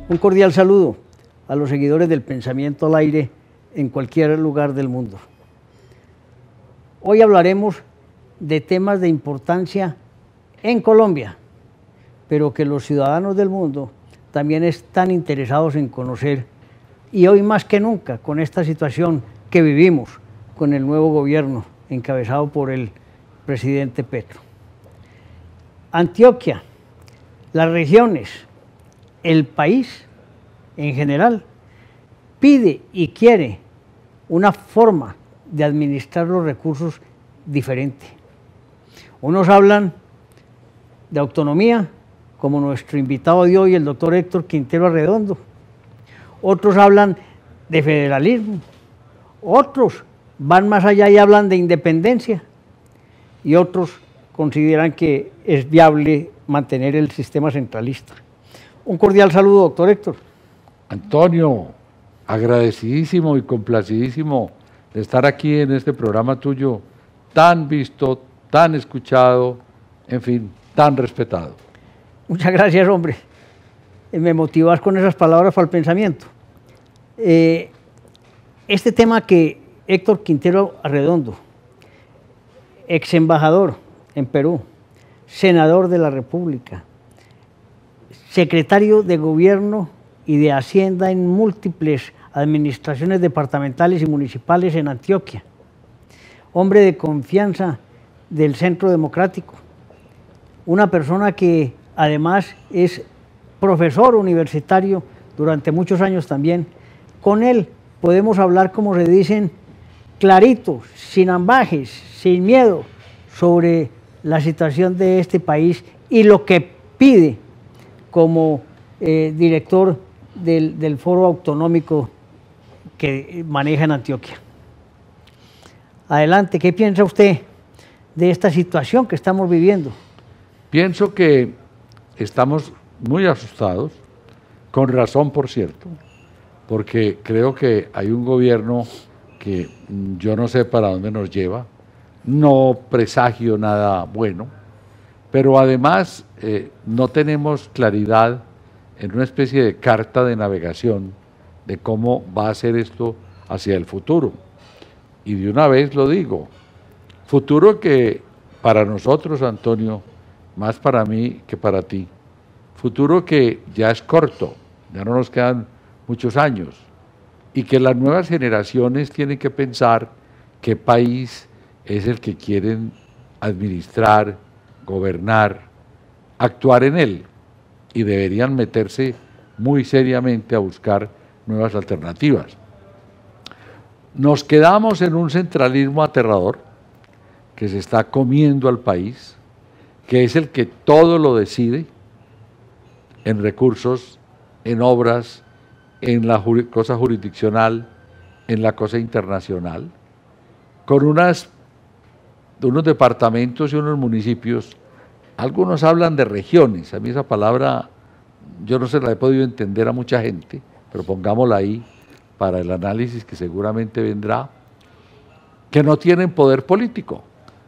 Un cordial saludo a los seguidores del Pensamiento al Aire en cualquier lugar del mundo. Hoy hablaremos de temas de importancia en Colombia, pero que los ciudadanos del mundo también están interesados en conocer, y hoy más que nunca con esta situación que vivimos con el nuevo gobierno encabezado por el presidente Petro. Antioquia, las regiones, el país en general pide y quiere una forma de administrar los recursos diferente. Unos hablan de autonomía, como nuestro invitado de hoy, el doctor Héctor Quintero Arredondo. Otros hablan de federalismo. Otros van más allá y hablan de independencia. Y otros consideran que es viable mantener el sistema centralista. Un cordial saludo, doctor Héctor. Antonio, agradecidísimo y complacidísimo de estar aquí en este programa tuyo, tan visto, tan escuchado, en fin, tan respetado. Muchas gracias, hombre. Me motivas con esas palabras para el pensamiento. Este tema que Héctor Quintero Arredondo, ex embajador en Perú, senador de la República, secretario de Gobierno y de Hacienda en múltiples administraciones departamentales y municipales en Antioquia, hombre de confianza del Centro Democrático, una persona que además es profesor universitario durante muchos años también. Con él podemos hablar, como se dicen, clarito, sin ambajes, sin miedo, sobre la situación de este país y lo que pide como director del foro autonómico que maneja en Antioquia. Adelante, ¿qué piensa usted de esta situación que estamos viviendo? Pienso que estamos muy asustados, con razón, por cierto, porque creo que hay un gobierno que yo no sé para dónde nos lleva, no presagio nada bueno, pero además no tenemos claridad en una especie de carta de navegación de cómo va a ser esto hacia el futuro. Y de una vez lo digo, futuro que para nosotros, Antonio, más para mí que para ti, futuro que ya es corto, ya no nos quedan muchos años, y que las nuevas generaciones tienen que pensar qué país es el que quieren administrar, gobernar, actuar en él, y deberían meterse muy seriamente a buscar nuevas alternativas. Nos quedamos en un centralismo aterrador que se está comiendo al país, que es el que todo lo decide en recursos, en obras, en la cosa jurisdiccional, en la cosa internacional, con unos departamentos y unos municipios. Algunos hablan de regiones, a mí esa palabra yo no se la he podido entender a mucha gente, pero pongámosla ahí para el análisis que seguramente vendrá, que no tienen poder político.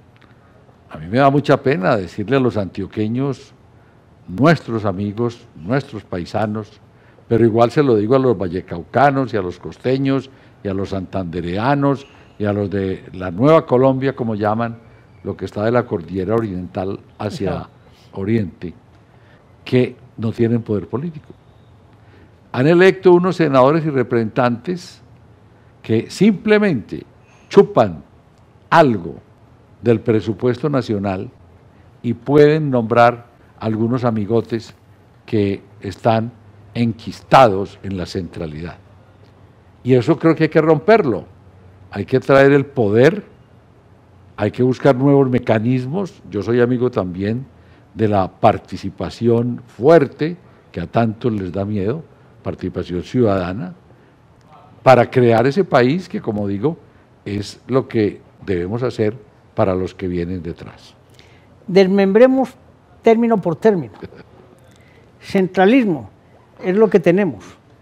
A mí me da mucha pena decirle a los antioqueños, nuestros amigos, nuestros paisanos, pero igual se lo digo a los vallecaucanos y a los costeños y a los santandereanos y a los de la Nueva Colombia, como llaman, lo que está de la cordillera oriental hacia oriente, que no tienen poder político. Han electo unos senadores y representantes que simplemente chupan algo del presupuesto nacional y pueden nombrar algunos amigotes que están enquistados en la centralidad. Y eso creo que hay que romperlo. Hay que traer el poder, hay que buscar nuevos mecanismos. Yo soy amigo también de la participación fuerte, que a tantos les da miedo, participación ciudadana, para crear ese país que, como digo, es lo que debemos hacer para los que vienen detrás. Desmembremos término por término. Centralismo es lo que tenemos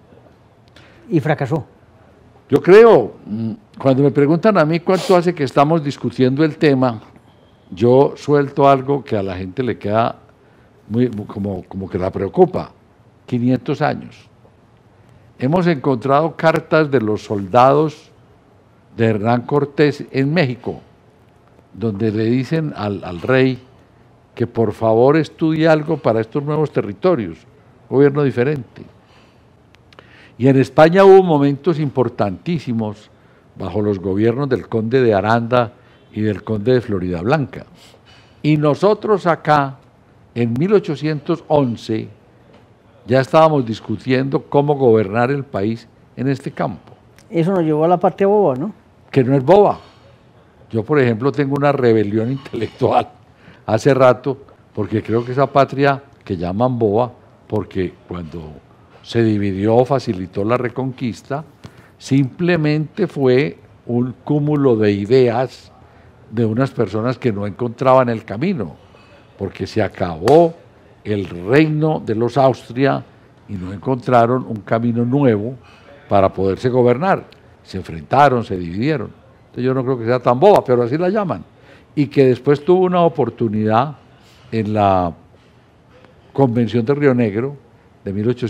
y fracasó. Yo creo, cuando me preguntan a mí cuánto hace que estamos discutiendo el tema, yo suelto algo que a la gente le queda como que la preocupa, 500 años. hemos encontrado cartas de los soldados de Hernán Cortés en México, donde le dicen al rey que por favor estudie algo para estos nuevos territorios, gobierno diferente. Y en España hubo momentos importantísimos bajo los gobiernos del conde de Aranda y del conde de Floridablanca. Y nosotros acá, en 1811, ya estábamos discutiendo cómo gobernar el país en este campo. Eso nos llevó a la parte boba, ¿no? Que no es boba. Yo, por ejemplo, tengo una rebelión intelectual hace rato, porque creo que esa patria que llaman boba, porque cuando se dividió, facilitó la reconquista, simplemente fue un cúmulo de ideas de unas personas que no encontraban el camino, porque se acabó el reino de los Austria y no encontraron un camino nuevo para poderse gobernar. Se enfrentaron, se dividieron. Entonces yo no creo que sea tan boba, pero así la llaman. Y que después tuvo una oportunidad en la Convención de Río Negro de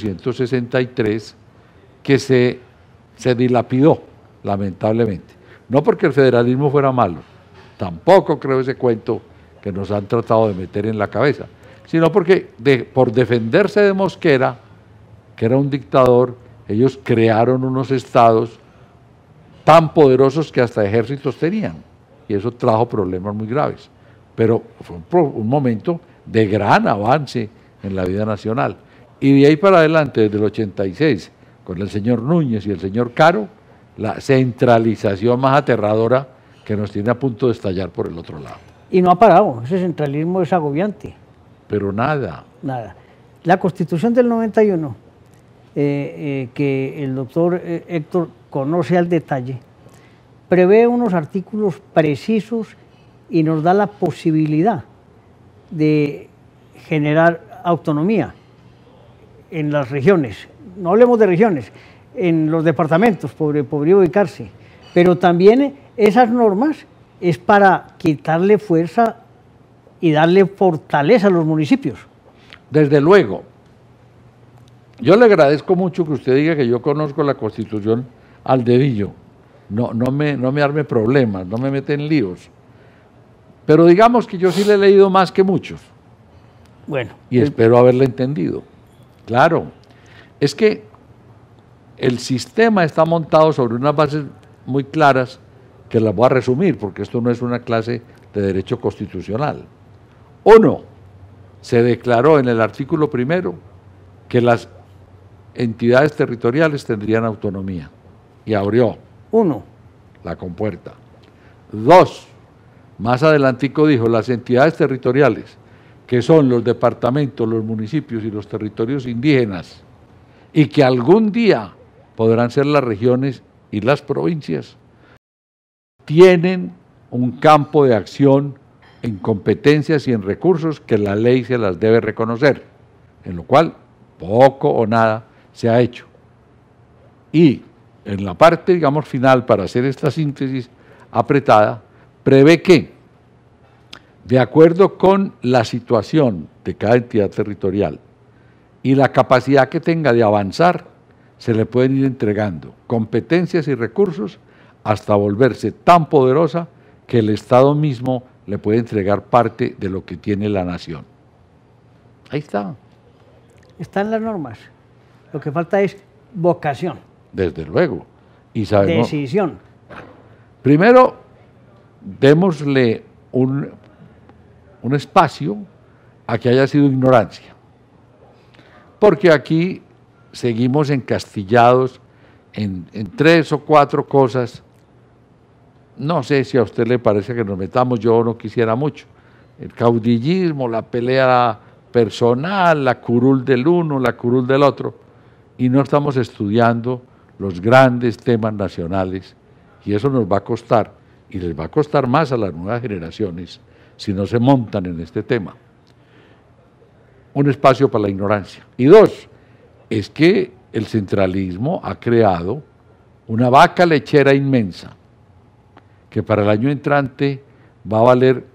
1863 que se dilapidó, lamentablemente. No porque el federalismo fuera malo, tampoco creo ese cuento que nos han tratado de meter en la cabeza, sino porque por defenderse de Mosquera, que era un dictador, ellos crearon unos estados tan poderosos que hasta ejércitos tenían, y eso trajo problemas muy graves. Pero fue un momento de gran avance en la vida nacional. Y de ahí para adelante, desde el 86, con el señor Núñez y el señor Caro, la centralización más aterradora que nos tiene a punto de estallar por el otro lado. Y no ha parado, ese centralismo es agobiante. Pero nada. Nada. La Constitución del 91, que el doctor Héctor conoce al detalle, prevé unos artículos precisos y nos da la posibilidad de generar autonomía en las regiones. No hablemos de regiones, en los departamentos, podría ubicarse. Pero también esas normas es para quitarle fuerza y darle fortaleza a los municipios. Desde luego. Yo le agradezco mucho que usted diga que yo conozco la Constitución al dedillo. No me arme problemas, no me mete en líos. Pero digamos que yo sí le he leído más que muchos. Bueno. Y espero haberle entendido. Claro, es que el sistema está montado sobre unas bases muy claras que las voy a resumir, porque esto no es una clase de derecho constitucional. Uno, se declaró en el artículo primero que las entidades territoriales tendrían autonomía y abrió la compuerta. Dos, más adelantico dijo, las entidades territoriales, que son los departamentos, los municipios y los territorios indígenas, y que algún día podrán ser las regiones y las provincias, tienen un campo de acción en competencias y en recursos que la ley se las debe reconocer, en lo cual poco o nada se ha hecho. Y en la parte, digamos, final, para hacer esta síntesis apretada, prevé que, de acuerdo con la situación de cada entidad territorial y la capacidad que tenga de avanzar, se le pueden ir entregando competencias y recursos hasta volverse tan poderosa que el Estado mismo le puede entregar parte de lo que tiene la nación. Ahí está. Están las normas. Lo que falta es vocación. Desde luego. Y sabemos, decisión. Primero, démosle un espacio a que haya sido ignorancia. Porque aquí seguimos encastillados en 3 o 4 cosas. No sé si a usted le parece que nos metamos, yo no quisiera mucho. El caudillismo, la pelea personal, la curul del uno, la curul del otro, y no estamos estudiando los grandes temas nacionales, y eso nos va a costar, y les va a costar más a las nuevas generaciones si no se montan en este tema. Un espacio para la ignorancia. Y 2, es que el centralismo ha creado una vaca lechera inmensa, que para el año entrante va a valer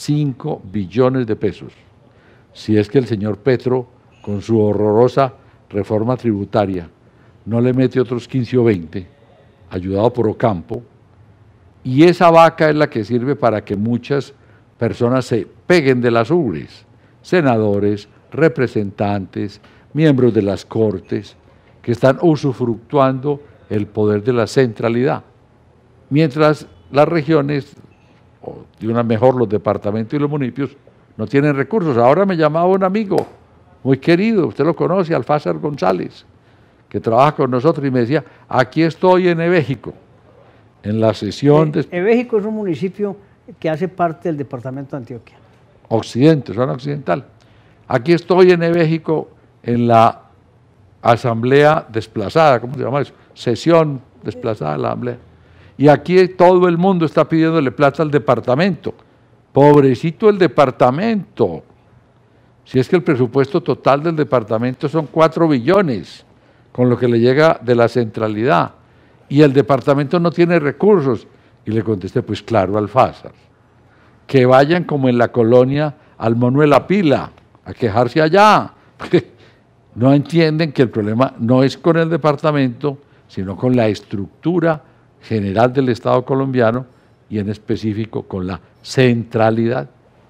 405 billones de pesos, si es que el señor Petro, con su horrorosa reforma tributaria, no le mete otros 15 o 20, ayudado por Ocampo, y esa vaca es la que sirve para que muchas personas se peguen de las ubres, senadores, representantes, miembros de las cortes, que están usufructuando el poder de la centralidad, mientras las regiones, o de una mejor los departamentos y los municipios, no tienen recursos. Ahora me llamaba un amigo muy querido, usted lo conoce, Alfázar González, que trabaja con nosotros, y me decía, aquí estoy en Ebéjico, en la sesión de... Ebéjico es un municipio que hace parte del departamento de Antioquia. Occidente, zona occidental. Aquí estoy en Ebéjico, en la asamblea desplazada, ¿cómo se llama eso? Sesión desplazada de la asamblea. Y aquí todo el mundo está pidiéndole plata al departamento. Pobrecito el departamento. Si es que el presupuesto total del departamento son 4 billones, con lo que le llega de la centralidad, y el departamento no tiene recursos. Y le contesté, pues claro, Alfázar, que vayan como en la colonia al Mono de la Pila, a quejarse allá, porque no entienden que el problema no es con el departamento, sino con la estructura general del Estado colombiano y en específico con la centralidad.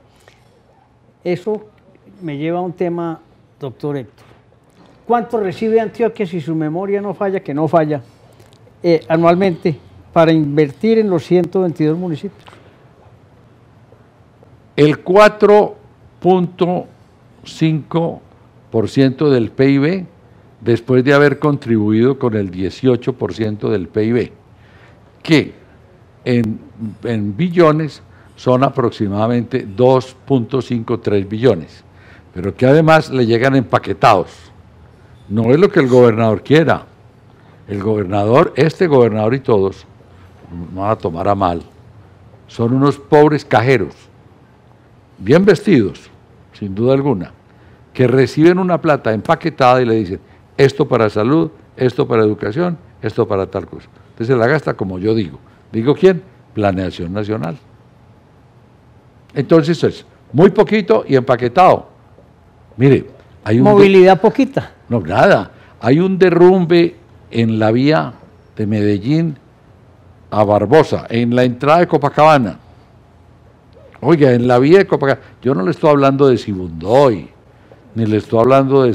Eso me lleva a un tema, doctor Héctor. ¿Cuánto recibe Antioquia, si su memoria no falla, que no falla, anualmente para invertir en los 122 municipios? El 4.5% del PIB, después de haber contribuido con el 18% del PIB, que en billones son aproximadamente 2.53 billones, pero que además le llegan empaquetados. No es lo que el gobernador quiera. El gobernador, este gobernador y todos, no van a tomar a mal, son unos pobres cajeros, bien vestidos, sin duda alguna, que reciben una plata empaquetada y le dicen, esto para salud, esto para educación, esto para tal cosa. Entonces se la gasta como yo digo. ¿Digo quién? Planeación Nacional. Entonces es muy poquito y empaquetado. Mire, hay un... Movilidad poquita. No, nada. Hay un derrumbe en la vía de Medellín a Barbosa, en la entrada de Copacabana. Oiga, en la vía de Copacabana, yo no le estoy hablando de Sibundoy, ni le estoy hablando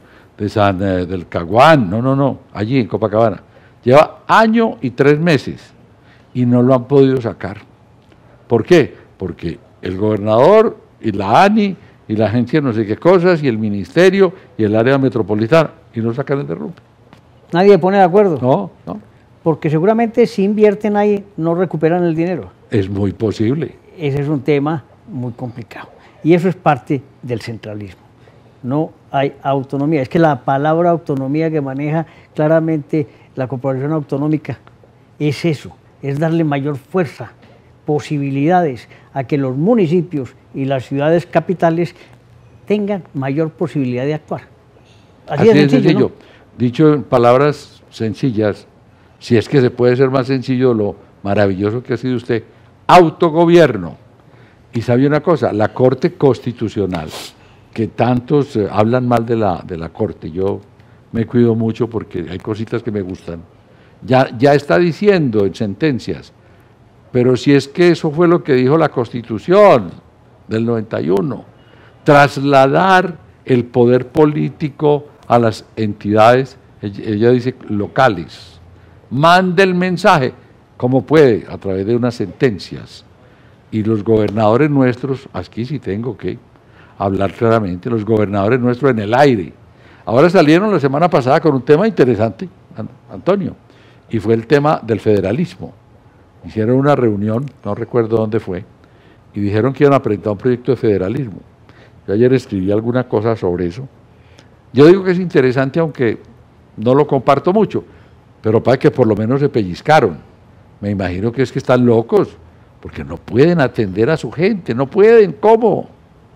del Caguán, no, allí en Copacabana. Lleva año y 3 meses y no lo han podido sacar. ¿Por qué? Porque el gobernador y la ANI y la agencia no sé qué cosas y el ministerio y el área metropolitana y no sacan el derrumbe. Nadie se pone de acuerdo. No. Porque seguramente si invierten ahí no recuperan el dinero. Es muy posible. Ese es un tema muy complicado. Y eso es parte del centralismo. No hay autonomía. Es que la palabra autonomía que maneja claramente la Corporación Autonómica es eso, es darle mayor fuerza, posibilidades a que los municipios y las ciudades capitales tengan mayor posibilidad de actuar. Así de sencillo. ¿No? Dicho en palabras sencillas, si es que se puede ser más sencillo lo maravilloso que ha sido usted, autogobierno. Y sabe una cosa, la Corte Constitucional, que tantos hablan mal de la Corte, yo me cuido mucho porque hay cositas que me gustan, ya está diciendo en sentencias, pero si es que eso fue lo que dijo la Constitución del 91, trasladar el poder político a las entidades, ella dice locales, mande el mensaje, como puede, a través de unas sentencias. Y los gobernadores nuestros, aquí sí tengo que hablar claramente, los gobernadores nuestros en el aire. Ahora salieron la semana pasada con un tema interesante, Antonio, y fue el tema del federalismo. Hicieron una reunión, no recuerdo dónde fue, y dijeron que iban a presentar un proyecto de federalismo. Yo ayer escribí alguna cosa sobre eso. Yo digo que es interesante, aunque no lo comparto mucho, pero para que por lo menos se pellizcaron. Me imagino que es que están locos, porque no pueden atender a su gente, no pueden, ¿cómo?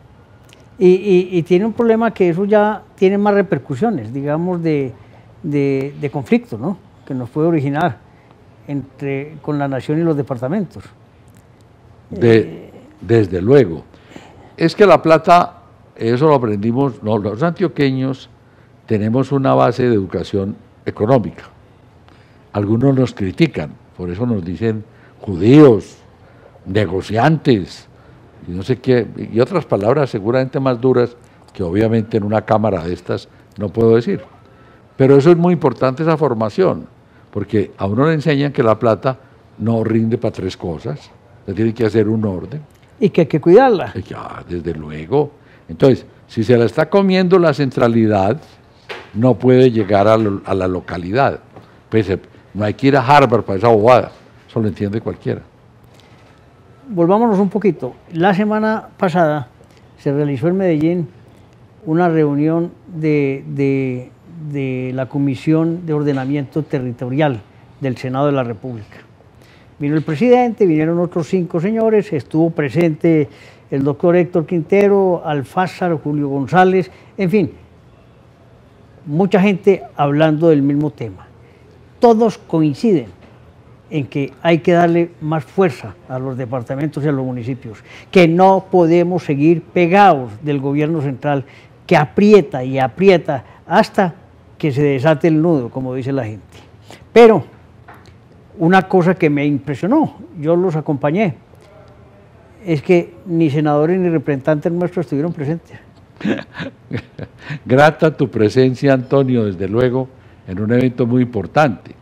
Y tiene un problema que eso ya tiene más repercusiones, digamos, de conflicto, ¿no? Que nos puede originar con la nación y los departamentos. Desde luego. Es que la plata, eso lo aprendimos, los antioqueños tenemos una base de educación económica. Algunos nos critican, por eso nos dicen judíos, negociantes, y no sé qué, y otras palabras seguramente más duras que obviamente en una cámara de estas no puedo decir. Pero eso es muy importante, esa formación, porque a uno le enseñan que la plata no rinde para tres cosas, se tiene que hacer un orden. Y que hay que cuidarla. Ya, desde luego. Entonces, si se la está comiendo la centralidad, no puede llegar a la localidad. Pues no hay que ir a Harvard para esa bobada, eso lo entiende cualquiera. Volvámonos un poquito. La semana pasada se realizó en Medellín una reunión de la Comisión de Ordenamiento Territorial del Senado de la República. Vino el presidente, vinieron otros 5 señores, estuvo presente el doctor Héctor Quintero, Alfázar, Julio González, en fin, mucha gente hablando del mismo tema. Todos coinciden en que hay que darle más fuerza a los departamentos y a los municipios, que no podemos seguir pegados del gobierno central que aprieta y aprieta hasta que se desate el nudo, como dice la gente. Pero una cosa que me impresionó, yo los acompañé, es que ni senadores ni representantes nuestros estuvieron presentes. Grata tu presencia, Antonio, desde luego, en un evento muy importante.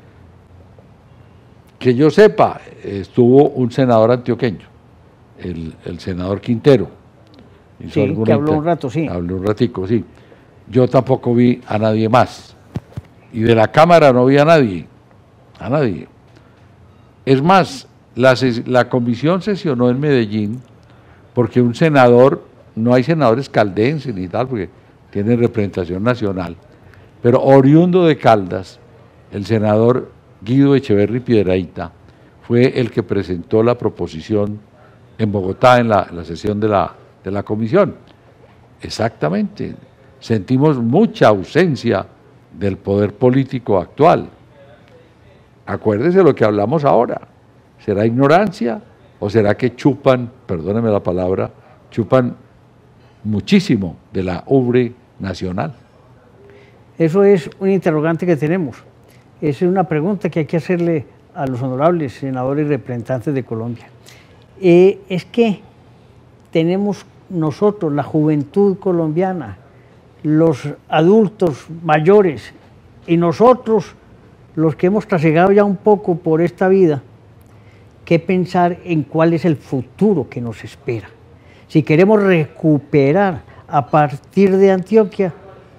Que yo sepa, estuvo un senador antioqueño, el senador Quintero. Sí, que habló un rato, sí. Habló un ratico, sí. Yo tampoco vi a nadie más. Y de la Cámara no vi a nadie. A nadie. Es más, la comisión sesionó en Medellín porque un senador, no hay senadores caldenses ni tal, porque tienen representación nacional, pero oriundo de Caldas, el senador Guido Echeverri Piedrahita fue el que presentó la proposición en Bogotá en la sesión de la comisión. Exactamente, sentimos mucha ausencia del poder político actual. Acuérdese lo que hablamos ahora, ¿será ignorancia o será que chupan, perdóneme la palabra, chupan muchísimo de la ubre nacional? Eso es un interrogante que tenemos. Esa es una pregunta que hay que hacerle a los honorables senadores y representantes de Colombia. Es que tenemos nosotros, la juventud colombiana, los adultos mayores y nosotros, los que hemos trasegado ya un poco por esta vida, que pensar en cuál es el futuro que nos espera. Si queremos recuperar a partir de Antioquia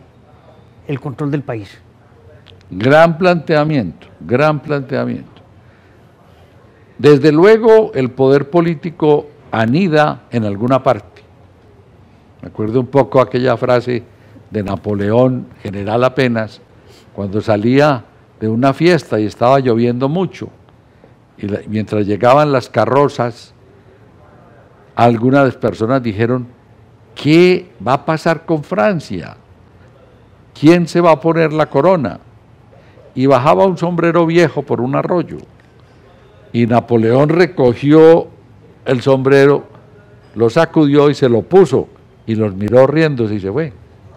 el control del país. Gran planteamiento, gran planteamiento. Desde luego el poder político anida en alguna parte. Me acuerdo un poco aquella frase de Napoleón, general apenas, cuando salía de una fiesta y estaba lloviendo mucho, y mientras llegaban las carrozas, algunas personas dijeron, ¿qué va a pasar con Francia? ¿Quién se va a poner la corona? Y bajaba un sombrero viejo por un arroyo, y Napoleón recogió el sombrero, lo sacudió y se lo puso, y los miró riéndose y se fue.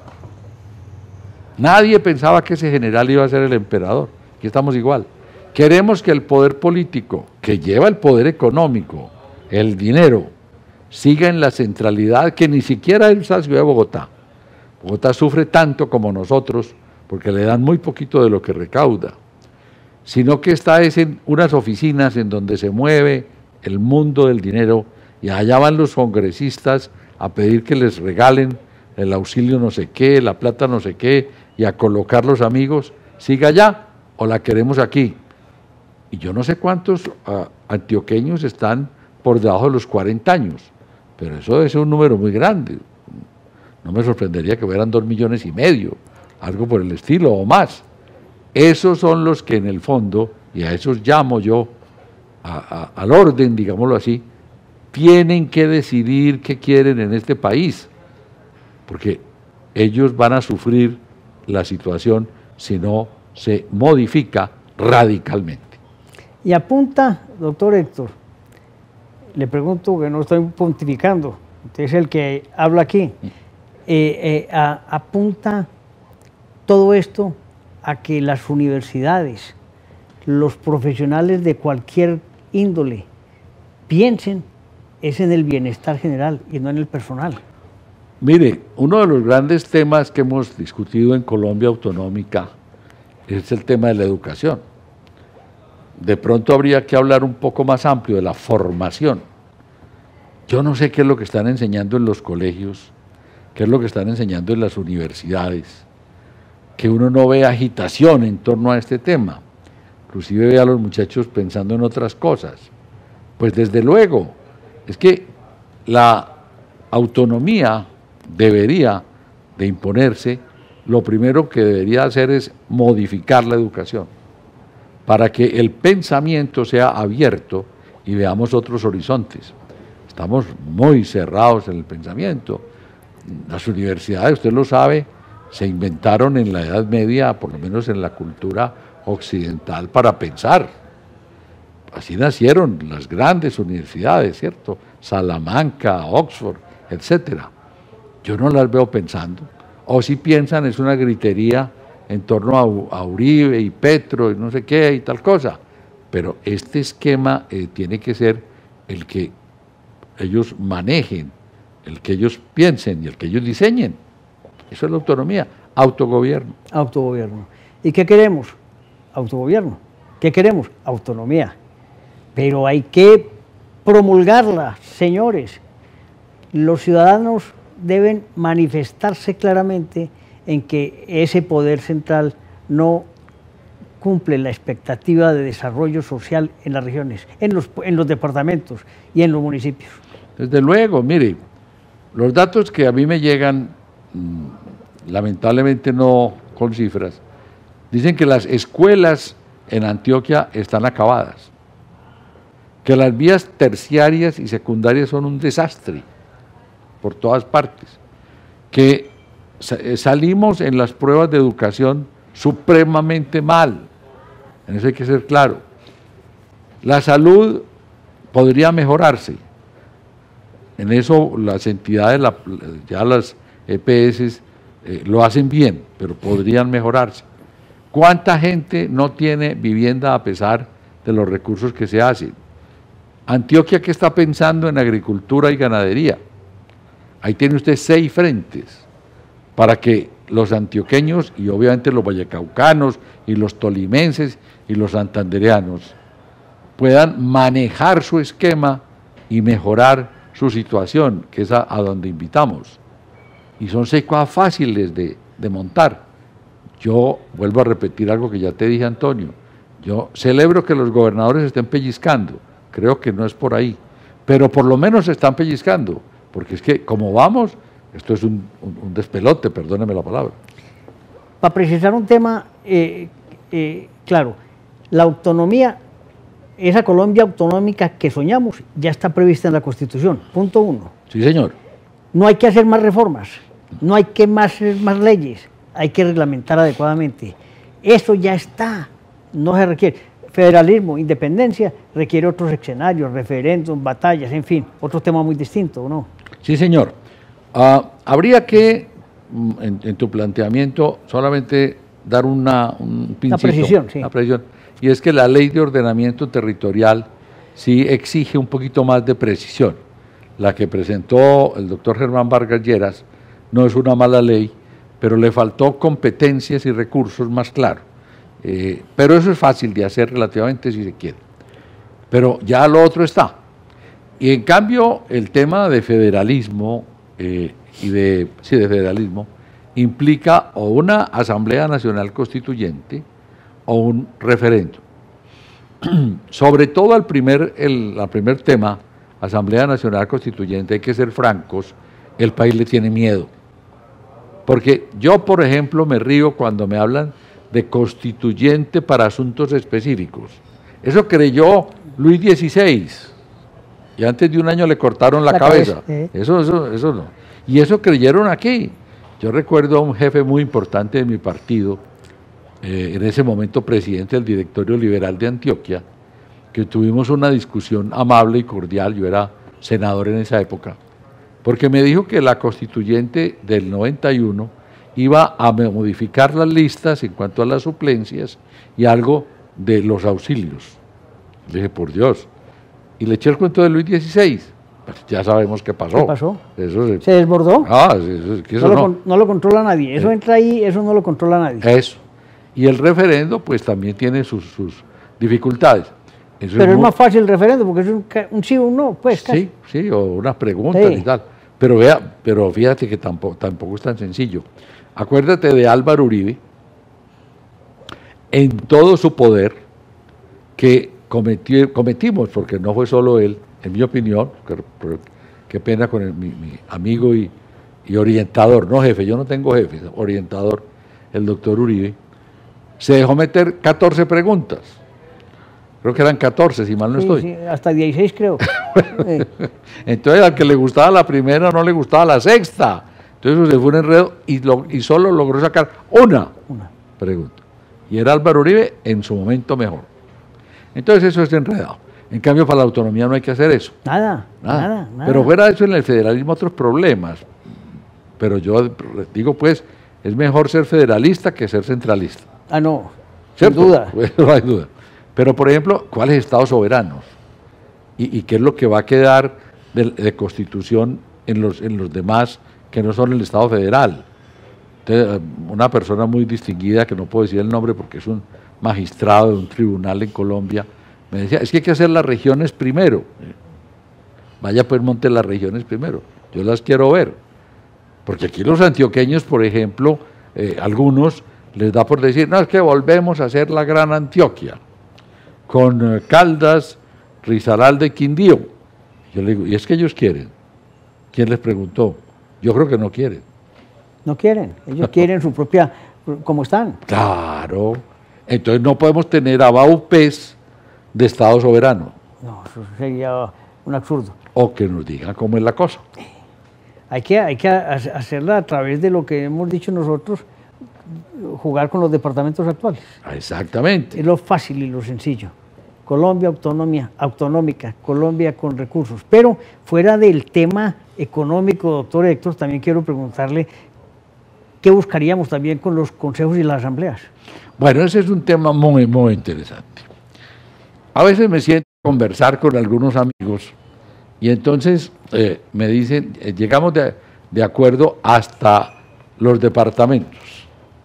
Nadie pensaba que ese general iba a ser el emperador. Aquí estamos igual. Queremos que el poder político, que lleva el poder económico, el dinero, siga en la centralidad que ni siquiera es la ciudad de Bogotá. Bogotá sufre tanto como nosotros porque le dan muy poquito de lo que recauda, sino que está en unas oficinas en donde se mueve el mundo del dinero y allá van los congresistas a pedir que les regalen el auxilio no sé qué, la plata no sé qué, y a colocar los amigos, siga allá o la queremos aquí. Y yo no sé cuántos antioqueños están por debajo de los 40 años, pero eso es un número muy grande. No me sorprendería que fueran 2,5 millones, algo por el estilo o más. Esos son los que en el fondo, y a esos llamo yo al orden, digámoslo así, tienen que decidir qué quieren en este país, porque ellos van a sufrir la situación si no se modifica radicalmente. Y apunta, doctor Héctor, le pregunto, que no estoy pontificando, usted es el que habla aquí, apunta todo esto a que las universidades, los profesionales de cualquier índole, piensen es en el bienestar general y no en el personal. Mire, uno de los grandes temas que hemos discutido en Colombia Autonómica es el tema de la educación. De pronto habría que hablar un poco más amplio de la formación. Yo no sé qué es lo que están enseñando en los colegios, qué es lo que están enseñando en las universidades, que uno no ve agitación en torno a este tema, inclusive ve a los muchachos pensando en otras cosas. Pues desde luego, es que la autonomía debería de imponerse, lo primero que debería hacer es modificar la educación, para que el pensamiento sea abierto y veamos otros horizontes. Estamos muy cerrados en el pensamiento. Las universidades, usted lo sabe, se inventaron en la Edad Media, por lo menos en la cultura occidental, para pensar. Así nacieron las grandes universidades, ¿cierto? Salamanca, Oxford, etcétera. Yo no las veo pensando. O si piensan es una gritería en torno a Uribe y Petro y no sé qué y tal cosa. Pero este esquema tiene que ser el que ellos manejen, el que ellos piensen y el que ellos diseñen. Eso es la autonomía, autogobierno. Autogobierno. ¿Y qué queremos? Autogobierno. ¿Qué queremos? Autonomía. Pero hay que promulgarla, señores. Los ciudadanos deben manifestarse claramente en que ese poder central no cumple la expectativa de desarrollo social en las regiones, en los departamentos y en los municipios. Desde luego, mire, los datos que a mí me llegan, lamentablemente no con cifras, dicen que las escuelas en Antioquia están acabadas, que las vías terciarias y secundarias son un desastre por todas partes, que salimos en las pruebas de educación supremamente mal, en eso hay que ser claro. La salud podría mejorarse, en eso las entidades, ya las EPS lo hacen bien, pero podrían mejorarse. ¿Cuánta gente no tiene vivienda a pesar de los recursos que se hacen? Antioquia, ¿qué está pensando en agricultura y ganadería? Ahí tiene usted 6 frentes para que los antioqueños y obviamente los vallecaucanos y los tolimenses y los santandereanos puedan manejar su esquema y mejorar su situación, que es a donde invitamos. Y son 6 cosas fáciles de montar. Yo vuelvo a repetir algo que ya te dije, Antonio. Yo celebro que los gobernadores estén pellizcando, creo que no es por ahí, pero por lo menos se están pellizcando, porque es que como vamos, esto es un despelote, perdóneme la palabra. Para precisar un tema, claro, la autonomía, esa Colombia autonómica que soñamos, ya está prevista en la Constitución, punto 1. Sí, señor. No hay que hacer más reformas, no hay que hacer más leyes, hay que reglamentar adecuadamente. Eso ya está, no se requiere. Federalismo, independencia, requiere otros escenarios, referéndum, batallas, en fin, otro tema muy distinto, ¿no? Sí, señor. Habría que, en tu planteamiento, solamente dar un pincito. Una precisión, sí. Una precisión, y es que la ley de ordenamiento territorial sí exige un poquito más de precisión. La que presentó el doctor Germán Vargas Lleras no es una mala ley, pero le faltó competencias y recursos más claros. Pero eso es fácil de hacer relativamente si se quiere. Pero ya lo otro está. Y en cambio el tema de federalismo de federalismo implica o una Asamblea Nacional Constituyente o un referéndum. Sobre todo el primer tema, Asamblea Nacional Constituyente, hay que ser francos, el país le tiene miedo. Porque yo, por ejemplo, me río cuando me hablan de constituyente para asuntos específicos. Eso creyó Luis XVI, y antes de un año le cortaron la cabeza. Eso no. Y eso creyeron aquí. Yo recuerdo a un jefe muy importante de mi partido, en ese momento presidente del directorio liberal de Antioquia, que tuvimos una discusión amable y cordial, yo era senador en esa época, porque me dijo que la constituyente del 91 iba a modificar las listas en cuanto a las suplencias y algo de los auxilios. Le dije, por Dios. Y le eché el cuento de Luis XVI. Pues ya sabemos qué pasó. ¿Qué pasó? Eso ¿Se desbordó? No lo controla nadie. Eso entra ahí, eso no lo controla nadie. Eso. Y el referendo, pues también tiene sus dificultades. Eso pero es más fácil el referendo, porque es un sí o un no, pues. Sí, sí, o unas preguntas y tal. Pero fíjate que tampoco es tan sencillo. Acuérdate de Álvaro Uribe, en todo su poder, que cometimos, porque no fue solo él, en mi opinión, qué pena con mi amigo y orientador, no jefe, yo no tengo jefe, orientador, el doctor Uribe, se dejó meter 14 preguntas. Creo que eran 14, si mal no estoy. Sí, hasta 16 creo. Entonces, al que le gustaba la primera, no le gustaba la sexta. Entonces se fue un enredo y solo logró sacar una pregunta. Y era Álvaro Uribe en su momento mejor. Entonces eso es enredado. En cambio, para la autonomía no hay que hacer eso. Nada. Pero fuera de eso, en el federalismo otros problemas. Pero yo digo, pues, es mejor ser federalista que ser centralista. Ah, no, ¿cierto? Sin duda. Pues, no hay duda. Pero, por ejemplo, ¿cuáles estados soberanos? ¿Y qué es lo que va a quedar de constitución en los demás que no son el Estado federal? Entonces, una persona muy distinguida, que no puedo decir el nombre porque es un magistrado de un tribunal en Colombia, me decía, es que hay que hacer las regiones primero. Vaya pues, monte las regiones primero. Yo las quiero ver. Porque aquí los antioqueños, por ejemplo, algunos les da por decir, no, es que volvemos a hacer la Gran Antioquia, con Caldas, Risaralda y Quindío. Yo le digo, ¿y es que ellos quieren? ¿Quién les preguntó? Yo creo que no quieren. No quieren, ellos quieren su propia, como están. Claro, entonces no podemos tener a Baupés de Estado soberano. No, eso sería un absurdo. O que nos digan cómo es la cosa. Hay que hacerla a través de lo que hemos dicho nosotros, jugar con los departamentos actuales. Exactamente. Es lo fácil y lo sencillo. Colombia autonómica, Colombia con recursos. Pero fuera del tema económico, doctor Héctor, también quiero preguntarle qué buscaríamos también con los consejos y las asambleas. Bueno, ese es un tema muy, muy interesante. A veces me siento a conversar con algunos amigos y entonces me dicen, llegamos de acuerdo hasta los departamentos.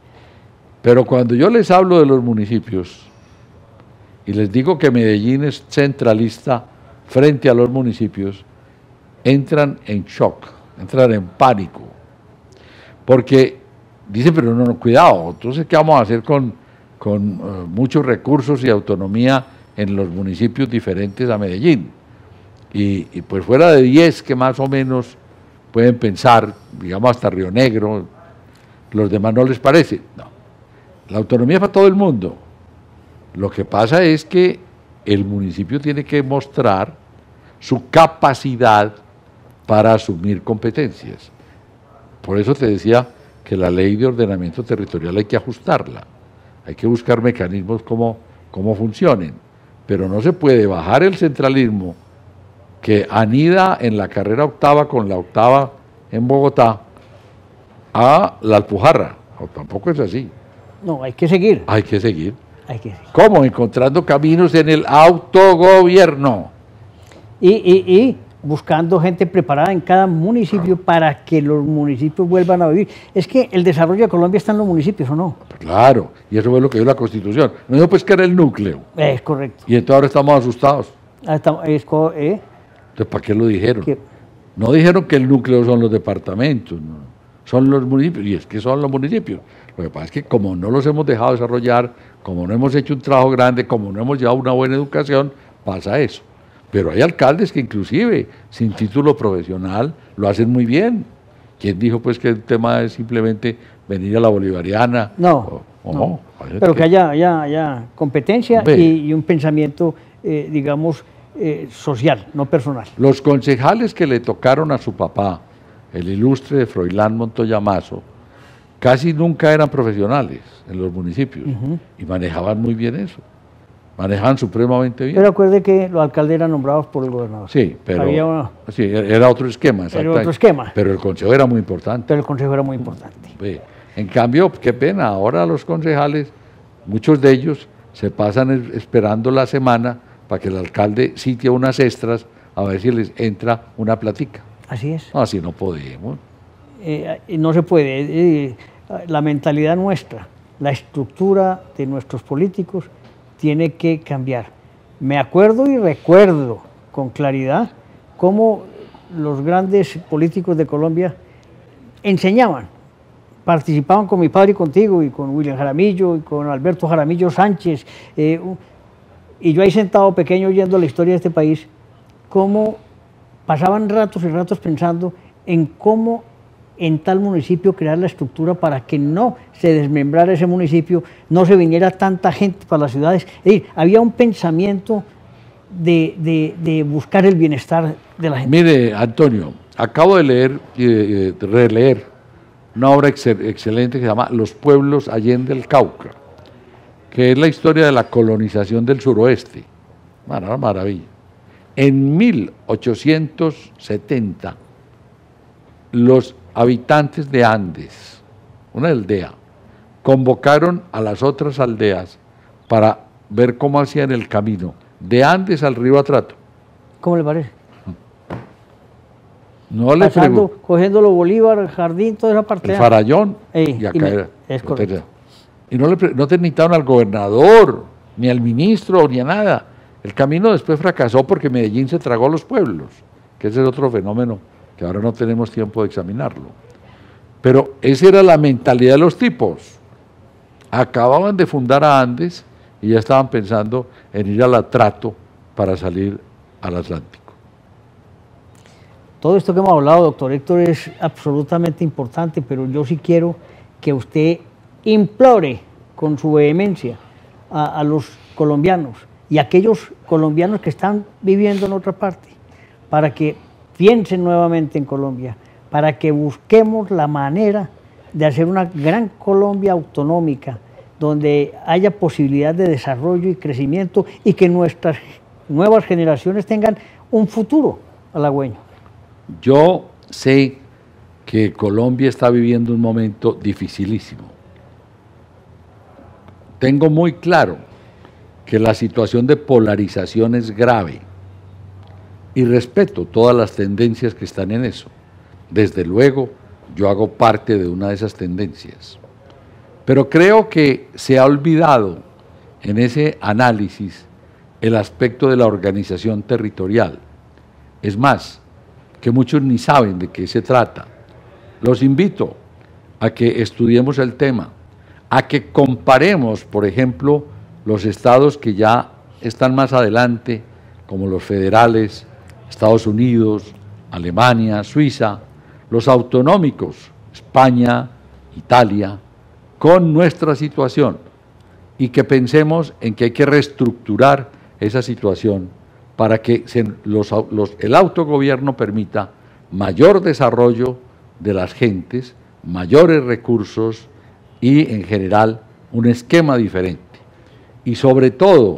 Pero cuando yo les hablo de los municipios y les digo que Medellín es centralista frente a los municipios, entran en shock, entran en pánico. Porque dicen, pero no, cuidado, entonces ¿qué vamos a hacer con muchos recursos y autonomía en los municipios diferentes a Medellín? Y pues fuera de 10 que más o menos pueden pensar, digamos hasta Río Negro, los demás no les parece. No, la autonomía es para todo el mundo. Lo que pasa es que el municipio tiene que mostrar su capacidad para asumir competencias. Por eso te decía que la ley de ordenamiento territorial hay que ajustarla, hay que buscar mecanismos cómo funcionen, pero no se puede bajar el centralismo que anida en la carrera octava con la octava en Bogotá a la Alpujarra, o tampoco es así. No, hay que seguir. Hay que seguir. ¿Cómo? Encontrando caminos en el autogobierno. Y buscando gente preparada en cada municipio para que los municipios vuelvan a vivir. Es que el desarrollo de Colombia está en los municipios, ¿o no? Claro, y eso fue lo que dio la Constitución. No dijo pues que era el núcleo. Es correcto. Y entonces ahora estamos asustados. Entonces, ¿para qué lo dijeron? No dijeron que el núcleo son los departamentos, no, son los municipios, y es que son los municipios. Lo que pasa es que como no los hemos dejado desarrollar, como no hemos hecho un trabajo grande, como no hemos llevado una buena educación, pasa eso. Pero hay alcaldes que inclusive, sin título profesional, lo hacen muy bien. ¿Quién dijo pues que el tema es simplemente venir a la bolivariana? No, no. Pero que haya competencia y un pensamiento, digamos, social, no personal. Los concejales que le tocaron a su papá, el ilustre Froilán Montoya Mazo, casi nunca eran profesionales en los municipios y manejaban muy bien eso. Manejaban supremamente bien. Pero acuerde que los alcaldes eran nombrados por el gobernador. Sí, pero sí, era otro esquema. Era otro esquema. Pero el consejo era muy importante. Pero el consejo era muy importante. En cambio, qué pena, ahora los concejales, muchos de ellos se pasan esperando la semana para que el alcalde sitie unas extras a ver si les entra una platica. Así es. No, así no podemos. No se puede. La mentalidad nuestra, la estructura de nuestros políticos tiene que cambiar. Me acuerdo y recuerdo con claridad cómo los grandes políticos de Colombia enseñaban, participaban con mi padre y contigo, y con William Jaramillo, y con Alberto Jaramillo Sánchez, y yo ahí sentado pequeño oyendo la historia de este país, cómo pasaban ratos y ratos pensando en cómo en tal municipio crear la estructura para que no se desmembrara ese municipio, no se viniera tanta gente para las ciudades. Es decir, había un pensamiento de buscar el bienestar de la gente. Mire, Antonio, acabo de leer y releer una obra excelente que se llama Los pueblos allende el Cauca, que es la historia de la colonización del suroeste. Una maravilla. En 1870, los habitantes de Andes, una aldea, convocaron a las otras aldeas para ver cómo hacían el camino de Andes al río Atrato. ¿Cómo le parece? No le pasando, cogiéndolo Bolívar, Jardín, toda esa parte. El Farallón y acá era. Es correcto. Y no te necesitaron al gobernador, ni al ministro, ni a nada. El camino después fracasó porque Medellín se tragó a los pueblos, que ese es otro fenómeno que ahora no tenemos tiempo de examinarlo. Pero esa era la mentalidad de los tipos. Acababan de fundar a Andes y ya estaban pensando en ir al Atrato para salir al Atlántico. Todo esto que hemos hablado, doctor Héctor, es absolutamente importante, pero yo sí quiero que usted implore con su vehemencia a los colombianos y a aquellos colombianos que están viviendo en otra parte, para que piensen nuevamente en Colombia, para que busquemos la manera de hacer una gran Colombia autonómica, donde haya posibilidad de desarrollo y crecimiento y que nuestras nuevas generaciones tengan un futuro halagüeño. Yo sé que Colombia está viviendo un momento dificilísimo. Tengo muy claro que la situación de polarización es grave y respeto todas las tendencias que están en eso. Desde luego, yo hago parte de una de esas tendencias. Pero creo que se ha olvidado en ese análisis el aspecto de la organización territorial. Es más, que muchos ni saben de qué se trata. Los invito a que estudiemos el tema, a que comparemos, por ejemplo, los estados que ya están más adelante, como los federales, Estados Unidos, Alemania, Suiza, los autonómicos, España, Italia, con nuestra situación, y que pensemos en que hay que reestructurar esa situación para que el autogobierno permita mayor desarrollo de las gentes, mayores recursos y, en general, un esquema diferente. Y sobre todo,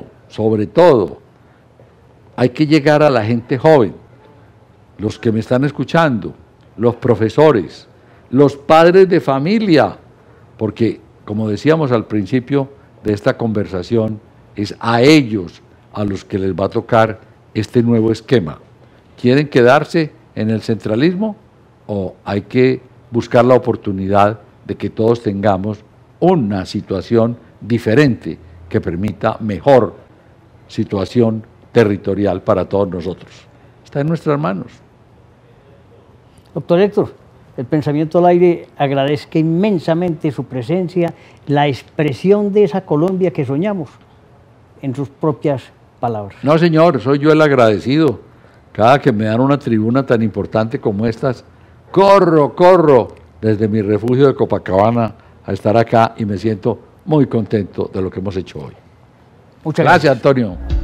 hay que llegar a la gente joven, los que me están escuchando, los profesores, los padres de familia, porque, como decíamos al principio de esta conversación, es a ellos a los que les va a tocar este nuevo esquema. ¿Quieren quedarse en el centralismo o hay que buscar la oportunidad de que todos tengamos una situación diferente que permita mejor situación territorial para todos nosotros? Está en nuestras manos. Doctor Héctor, el Pensamiento al Aire agradezca inmensamente su presencia, la expresión de esa Colombia que soñamos en sus propias palabras. No, señor, soy yo el agradecido. Cada que me dan una tribuna tan importante como estas, corro desde mi refugio de Copacabana a estar acá y me siento muy contento de lo que hemos hecho hoy. Muchas gracias, Antonio.